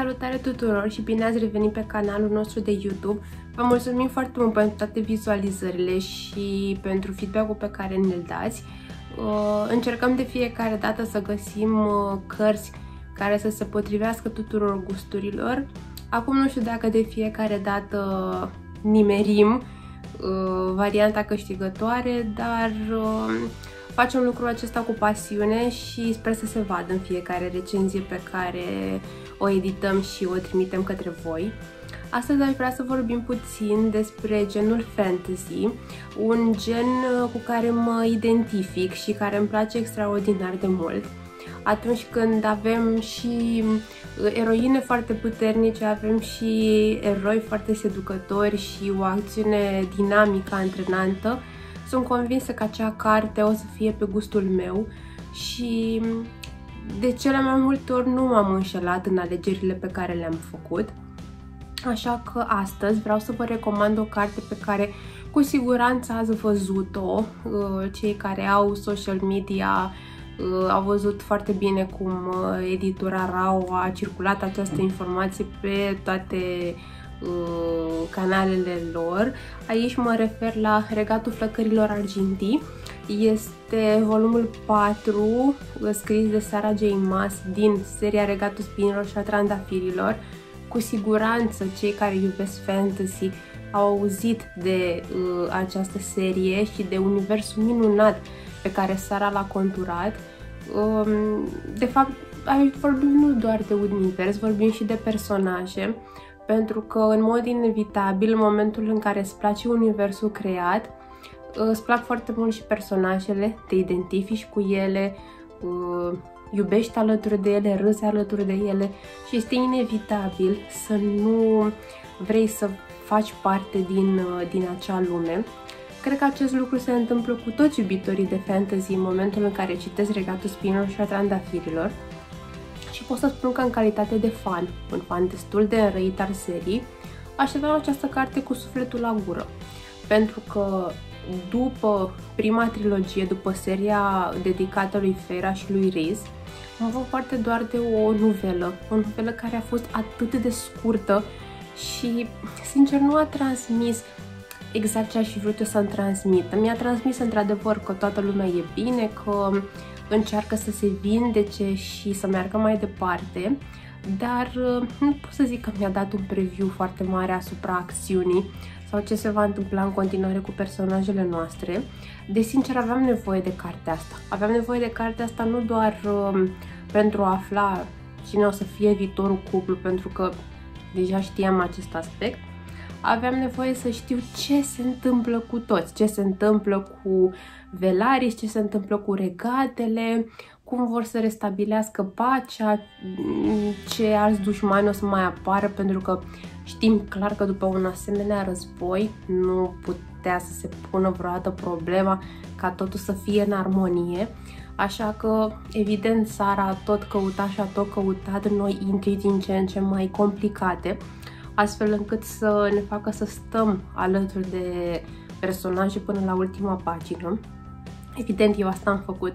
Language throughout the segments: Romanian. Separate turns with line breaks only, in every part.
Salutare tuturor și bine ați revenit pe canalul nostru de YouTube. Vă mulțumim foarte mult pentru toate vizualizările și pentru feedback-ul pe care ne-l dați. Încercăm de fiecare dată să găsim cărți care să se potrivească tuturor gusturilor. Acum nu știu dacă de fiecare dată nimerim varianta câștigătoare, dar facem lucrul acesta cu pasiune și sper să se vadă în fiecare recenzie pe care o edităm și o trimitem către voi. Astăzi aș vrea să vorbim puțin despre genul fantasy, un gen cu care mă identific și care îmi place extraordinar de mult. Atunci când avem și eroine foarte puternice, avem și eroi foarte seducători și o acțiune dinamică, antrenantă, sunt convinsă că acea carte o să fie pe gustul meu și de cele mai multe ori nu m-am înșelat în alegerile pe care le-am făcut. Așa că astăzi vreau să vă recomand o carte pe care cu siguranță ați văzut-o. Cei care au social media au văzut foarte bine cum editura Rau a circulat această informație pe toate canalele lor. Aici mă refer la Regatul Flăcărilor Argintii. Este volumul 4, scris de Sarah J. Maas din seria Regatul Spinilor și a Trandafirilor. Cu siguranță cei care iubesc fantasy au auzit de această serie și de universul minunat pe care Sarah l-a conturat. De fapt, vorbim nu doar de univers, vorbim și de personaje, pentru că în mod inevitabil, în momentul în care îți place universul creat, îți plac foarte mult și personajele, te identifici cu ele, iubești alături de ele, râzi alături de ele și este inevitabil să nu vrei să faci parte din acea lume. Cred că acest lucru se întâmplă cu toți iubitorii de fantasy în momentul în care citesc Regatul Spinilor și a Trandafirilor. Și pot să spun că în calitate de fan, un fan destul de înrăit al serii, așteptam această carte cu sufletul la gură. Pentru că după prima trilogie, după seria dedicată lui Feyre și lui Rhys, am avut parte doar de o novelă care a fost atât de scurtă și, sincer, nu a transmis exact ce aș fi vrut eu să-mi transmită. Mi-a transmis într-adevăr că toată lumea e bine, că încearcă să se vindece și să meargă mai departe, dar nu pot să zic că mi-a dat un preview foarte mare asupra acțiunii sau ce se va întâmpla în continuare cu personajele noastre. De sincer, aveam nevoie de cartea asta. Aveam nevoie de cartea asta nu doar pentru a afla cine o să fie viitorul cuplu, pentru că deja știam acest aspect. Aveam nevoie să știu ce se întâmplă cu toți, ce se întâmplă cu Velaris, ce se întâmplă cu regatele, cum vor să restabilească pacea, ce alți dușmani o să mai apară, pentru că știm clar că după un asemenea război nu putea să se pună vreodată problema ca totul să fie în armonie. Așa că, evident, Sarah a tot căutat și a tot căutat noi intrigi din ce în ce mai complicate, astfel încât să ne facă să stăm alături de personaje până la ultima pagină. Evident, eu asta am făcut.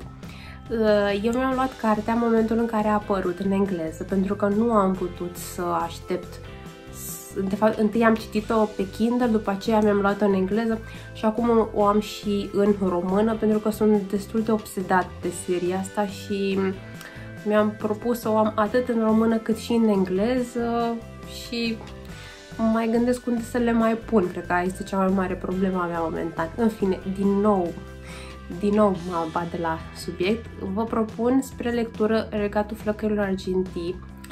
Eu mi-am luat cartea în momentul în care a apărut în engleză, pentru că nu am putut să aștept. De fapt, întâi am citit-o pe Kindle, după aceea mi-am luat-o în engleză și acum o am și în română, pentru că sunt destul de obsedat de seria asta și mi-am propus să o am atât în română cât și în engleză și mai gândesc unde să le mai pun. Cred că este cea mai mare problemă a mea momentan. În fine, din nou mă bat de la subiect. Vă propun spre lectură Regatul Flăcărilor Argintii.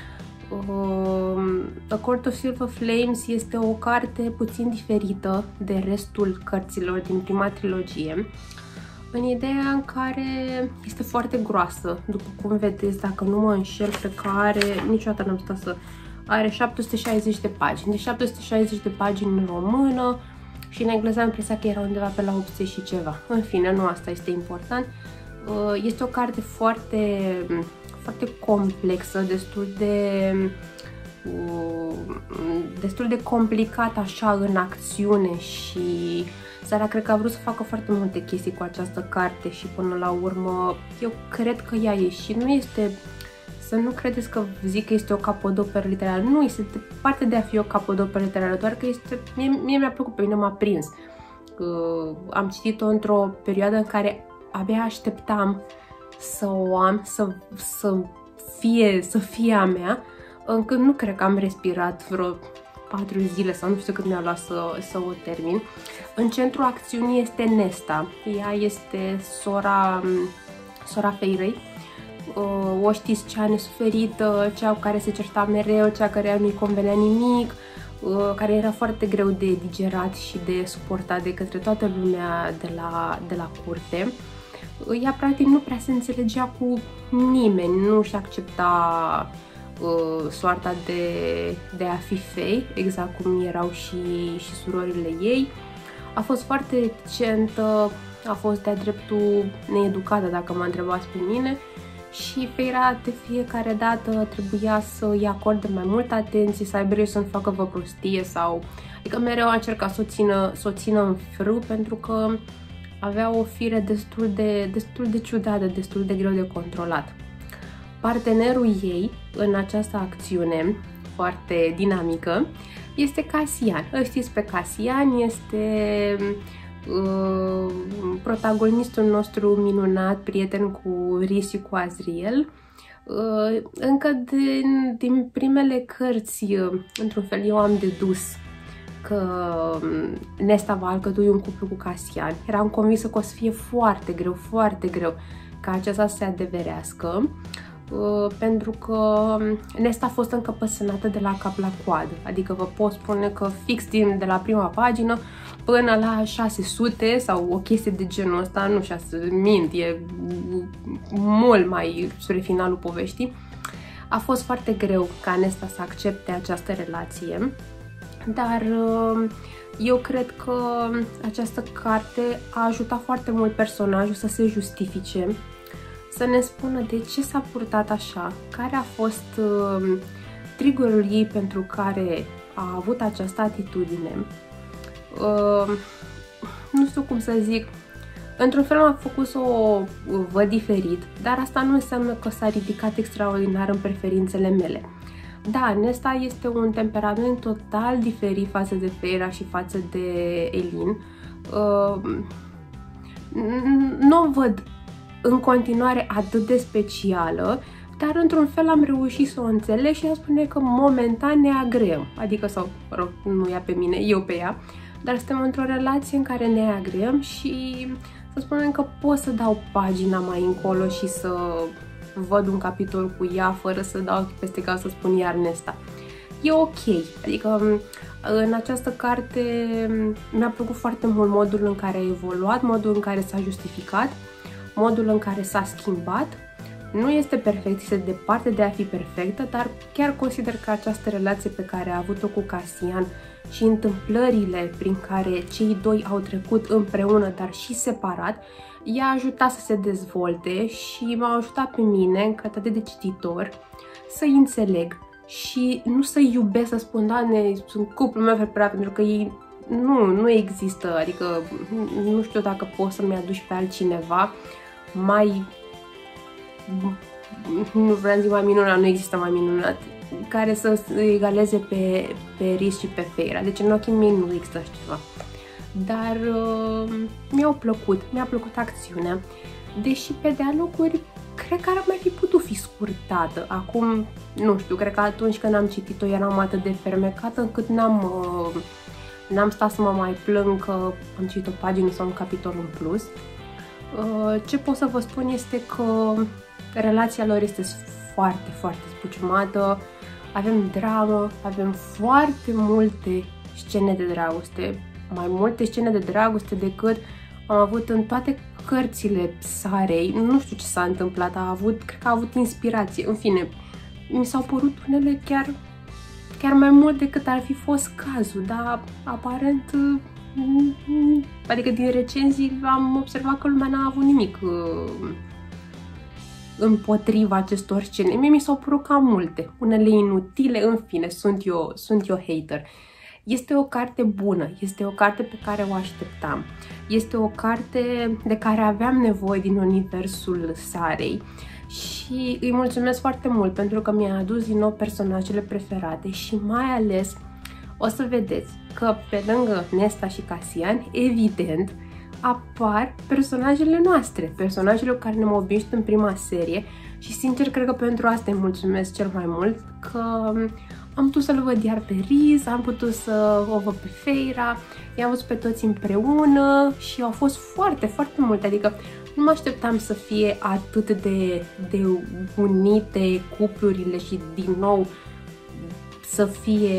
A Court of Silver Flames este o carte puțin diferită de restul cărților din prima trilogie, în ideea în care este foarte groasă. După cum vedeți, dacă nu mă înșel, cred că are, niciodată n-am stat să... Are 760 de pagini, de 760 de pagini în română și în engleză am impresia că era undeva pe la 80 și ceva. În fine, nu asta este important. Este o carte foarte complexă, destul de complicată așa în acțiune și Sarah cred că a vrut să facă foarte multe chestii cu această carte și până la urmă eu cred că i-a ieșit. Nu este să nu credeți că zic că este o capodoperă literară. Nu, este departe de a fi o capodoperă literară, doar că este, mie mi-a plăcut, pe mine m-a prins. Am citit-o într-o perioadă în care abia așteptam să o am, să fie a mea, încât nu cred că am respirat vreo 4 zile sau nu știu cât mi-a luat să o termin. În centrul acțiunii este Nesta. Ea este sora Feirei. O știți, cea nesuferită, cea care se certa mereu, cea care nu-i convenea nimic, care era foarte greu de digerat și de suportat de către toată lumea de la curte. Ea practic nu prea se înțelegea cu nimeni, nu și accepta soarta de a fi fei, exact cum erau și surorile ei. A fost foarte reticentă, a fost de-a dreptul needucată, dacă mă întrebați pe mine, și Feira de fiecare dată trebuia să îi acorde mai multă atenție, să aibă grijă să nu facă vreo prostie sau... Adică mereu a încercat să o țină în frâu, pentru că avea o fire destul de ciudată, destul de greu de controlat. Partenerul ei în această acțiune foarte dinamică este Cassian. Îl știți pe Cassian, este protagonistul nostru minunat, prieten cu Rhys și cu Azriel. Încă din primele cărți, într-un fel, eu am dedus că Nesta va alcătui un cuplu cu Cassian. Eram convinsă că o să fie foarte greu ca aceasta să se adeverească, pentru că Nesta a fost încăpățânată de la cap la coadă. Adică vă pot spune că fix de la prima pagină până la 600 sau o chestie de genul ăsta, nu 600, mint, e mult mai spre finalul poveștii. A fost foarte greu ca Nesta să accepte această relație, dar eu cred că această carte a ajutat foarte mult personajul să se justifice, să ne spună de ce s-a purtat așa, care a fost triggerul ei pentru care a avut această atitudine. Nu știu cum să zic, într-un fel m-a făcut să o văd diferit, dar asta nu înseamnă că s-a ridicat extraordinar în preferințele mele. Da, Nesta este un temperament total diferit față de Feira și față de Elin. Nu o văd în continuare atât de specială, dar într-un fel am reușit să o înțeleg și am spune că momentan ne agreăm. Adică, sau, mă rog, nu ea pe mine, eu pe ea, dar suntem într-o relație în care ne agreăm și să spunem că pot să dau pagina mai încolo și să văd un capitol cu ea fără să dau peste cap să spun iar Nesta. E ok, adică în această carte mi-a plăcut foarte mult modul în care a evoluat, modul în care s-a justificat, modul în care s-a schimbat. Nu este perfect, este departe de a fi perfectă, dar chiar consider că această relație pe care a avut-o cu Cassian și întâmplările prin care cei doi au trecut împreună, dar și separat, i-a ajutat să se dezvolte și m-a ajutat pe mine, în calitate de cititor, să-i înțeleg și nu să-i iubesc, să spun, Doamne, sunt cuplul meu preferat, pentru că ei nu există, adică nu știu dacă poți să-mi aduci pe altcineva mai, nu vreau să zic mai minunat, nu există mai minunat, care să egaleze pe Rhys și pe Feira. Deci în ochii mei nu există așa ceva. Dar mi-a plăcut acțiunea, deși pe dialoguri cred că ar mai fi putut fi scurtată. Acum, nu știu, cred că atunci când am citit-o eram atât de fermecată încât n-am stat să mă mai plâng că am citit o pagină sau un capitol în plus. Ce pot să vă spun este că relația lor este foarte spuciumată, avem dramă, avem foarte multe scene de dragoste, mai multe scene de dragoste decât am avut în toate cărțile Sarei. Nu știu ce s-a întâmplat, cred că a avut inspirație, în fine, mi s-au părut unele chiar mai mult decât ar fi fost cazul, dar aparent, adică din recenzii am observat că lumea n-a avut nimic împotriva acestor scene. Mie mi s-au părut cam multe, unele inutile, în fine, sunt eu hater. Este o carte bună, este o carte pe care o așteptam, este o carte de care aveam nevoie din universul Sarei și îi mulțumesc foarte mult pentru că mi-a adus din nou personajele preferate și mai ales o să vedeți că pe lângă Nesta și Cassian, evident, apar personajele noastre, personajele cu care ne-am obișnuit în prima serie și sincer cred că pentru asta îi mulțumesc cel mai mult, că am putut să-l văd iar pe Riz, am putut să o văd pe Feyre, i-am văzut pe toți împreună și au fost foarte, foarte multe, adică nu mă așteptam să fie atât de unite cuplurile și din nou să fie,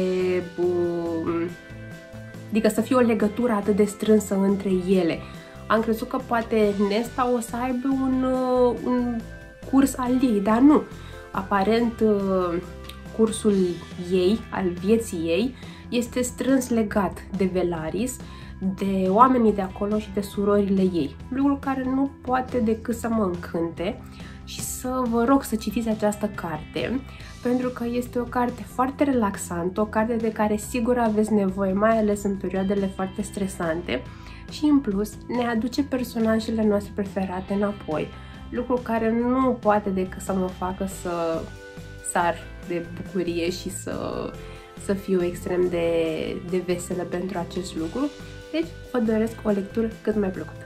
adică să fie o legătură atât de strânsă între ele. Am crezut că poate Nesta o să aibă un curs al ei, dar nu. Aparent cursul ei, al vieții ei, este strâns legat de Velaris, de oamenii de acolo și de surorile ei. Lucru care nu poate decât să mă încânte și să vă rog să citiți această carte, pentru că este o carte foarte relaxantă, o carte de care sigur aveți nevoie, mai ales în perioadele foarte stresante și în plus ne aduce personajele noastre preferate înapoi, lucru care nu poate decât să mă facă să sar de bucurie și să fiu extrem de veselă pentru acest lucru. Deci vă doresc o lectură cât mai plăcută.